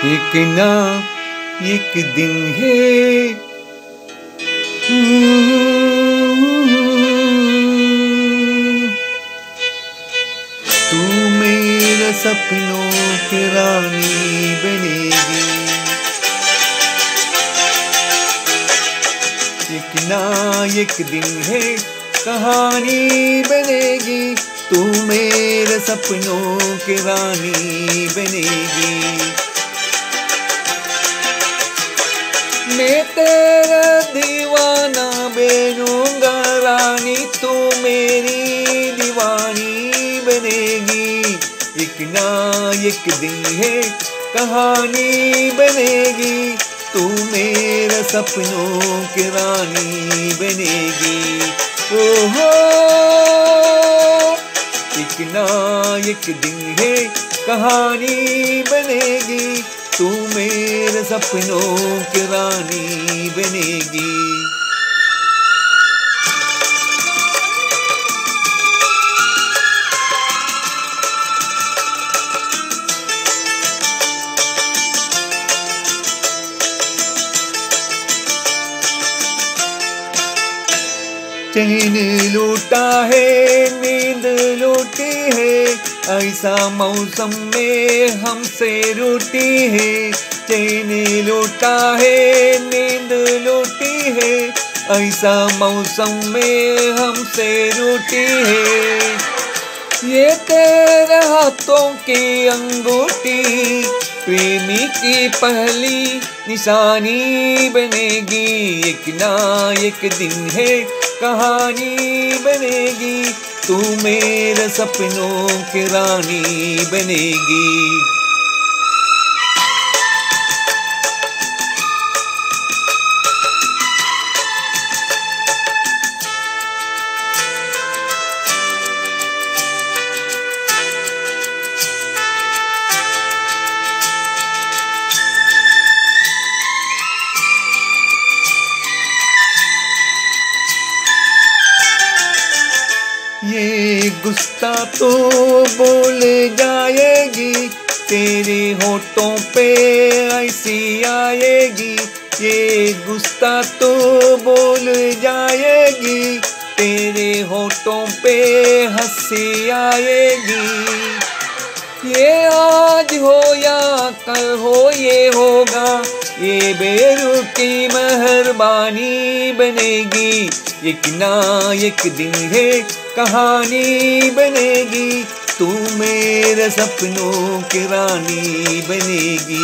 एक ना एक दिन है तू मेरे सपनों की रानी बनेगी। एक ना एक दिन है कहानी बनेगी, तू मेरे सपनों की रानी बनेगी। मैं तेरा दीवाना बनूंगा रानी, तू मेरी दीवानी बनेगी। एक ना एक दिन है कहानी बनेगी, तू मेरे सपनों की रानी बनेगी। ओहो एक ना एक दिन है कहानी बनेगी, तू मेरे सपनों की रानी बनेगी। चैन लूटा है, नींद लूटी है, ऐसा मौसम में हमसे रूठी है। चैन लूटा है, नींद लूटी है, ऐसा मौसम में हमसे रूठी है। ये तेरे हाथों की अंगूठी प्रेमी की पहली निशानी बनेगी। एक ना एक दिन है कहानी बनेगी, तू मेरे सपनों की रानी बनेगी। ये गुस्सा तो बोल जाएगी, तेरे होठों पे ऐसी आएगी। ये गुस्सा तो बोल जाएगी, तेरे होठों पे हंसी आएगी। ये आज हो या कल हो ये होगा, ये बेरुखी मेहरबानी बनेगी। एक ना एक दिन है कहानी बनेगी, तू मेरे सपनों की रानी बनेगी।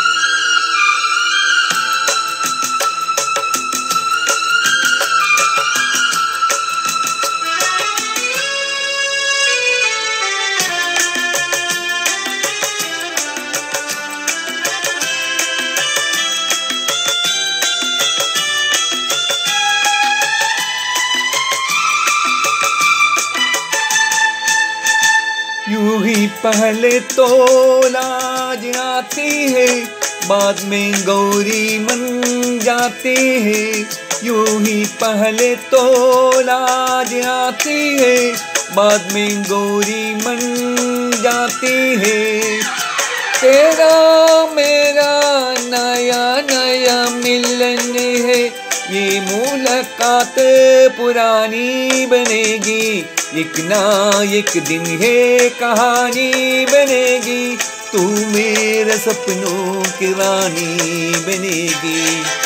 यूं ही पहले तो लाज आती है, बाद में गौरी मन जाती है। यूं ही पहले तो लाज आती है, बाद में गौरी मन जाती है। तेरा मेरा नया नया मिलन है, ये मुलाकात पुरानी बनेगी। एक ना एक दिन है कहानी बनेगी, तू मेरे सपनों की रानी बनेगी।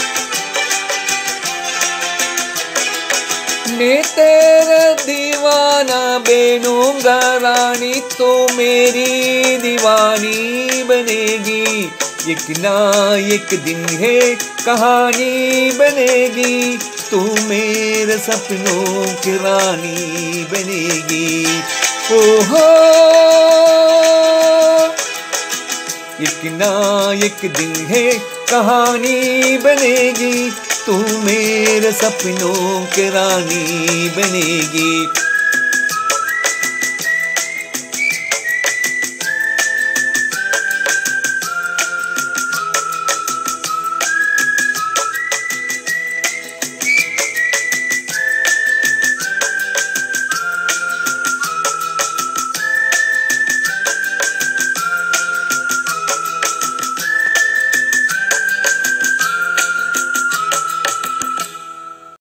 मैं तेरा दीवाना बनूंगा रानी, तो मेरी दीवानी बनेगी। एक ना एक दिन है कहानी बनेगी, तू मेरे सपनों की रानी बनेगी। ओहो एक ना एक दिन है कहानी बनेगी, तू मेरे सपनों की रानी बनेगी।